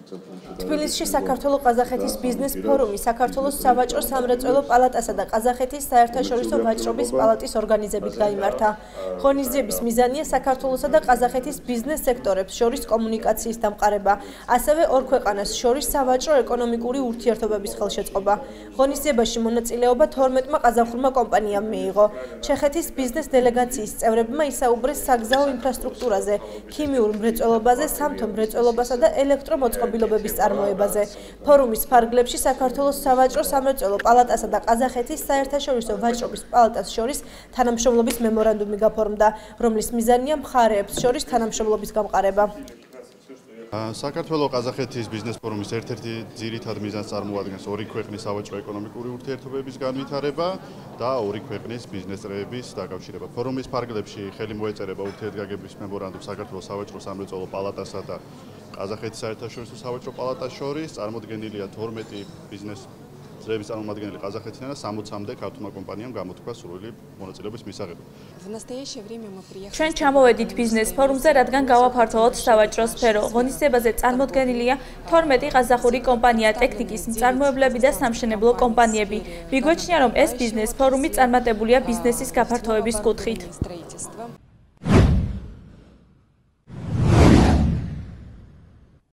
თბილისში საქართველოს ყაზახეთის ბიზნეს ფორუმი საქართველოს სავაჭრო სამრეწველო პალატასა და ყაზახეთის საერთაშორისო ვაჭრობის პალატის ორგანიზებით გაიმართა. ღონისძიების მიზანია საქართველოსა და ყაზახეთის ბიზნეს სექტორებს შორის კომუნიკაციის დამყარება, ასევე ორ ქვეყანას შორის სავაჭრო ეკონომიკური ურთიერთობების ხელშეწყობა. ღონისძიებაში მონაწილეობა 12-მა ყაზახურმა კომპანიამ მიიღო. ჩეხეთის ბიზნეს დელეგაციის წევრებმა ისაუბრეს საგზაო ინფრასტრუქტურაზე, ქიმიურ მრეწველობაზე, სამთო მრეწველობასა და ელექტრომოწყობილობების წარმოებაზე. ფორუმის ფარგლებში საქართველოს სავაჭრო სამრეწველო პალატასა და ყაზახეთის საერთაშორისო ვაჭრობის პალატას შორის თანამშრომლობის მემორანდუმი გაფორმდა, რომლის მიზანია მხარეებს შორის თანამშრომლობის გამყარება. საქართველოს ყაზახეთის ბიზნეს ფორუმის ერთ-ერთი ძირითად მიზანს წარმოადგენს ორი ქვეყნის სავაჭრო ეკონომიკური ურთიერთობების განვითარება და ორი ქვეყნის ბიზნეს წრეების დაკავშირება. ფორუმის ფარგლებში ხელი მოეწერება ურთიერთგაგების მემორანდუმ საქართველოს სავაჭრო სამრეწველო პალატასა და ყაზახეთის საერთაშორისო სავაჭრო პალატას შორის. წარმოდგენილია 12 ბიზნეს წრეების წარმომადგენელი ყაზახეთიდან და 60-მდე ქართულმა კომპანიამ გამოთქვა სრული მონაწილეობის მისაღებად. ჩვენ ჩამოვედით ბიზნეს ფორუმზე, რადგან გავაფართოვოთ სავაჭრო სფერო. ღონისძიებაზე წარმოდგენილია 12 ყაზახური კომპანია, ტექნიკის მწარმოებლები და სამშენებლო კომპანიები. მიგვაჩნია, რომ ეს ბიზნეს ფორუმი წარმატებულია ბიზნესის გაფართოების კუთხით.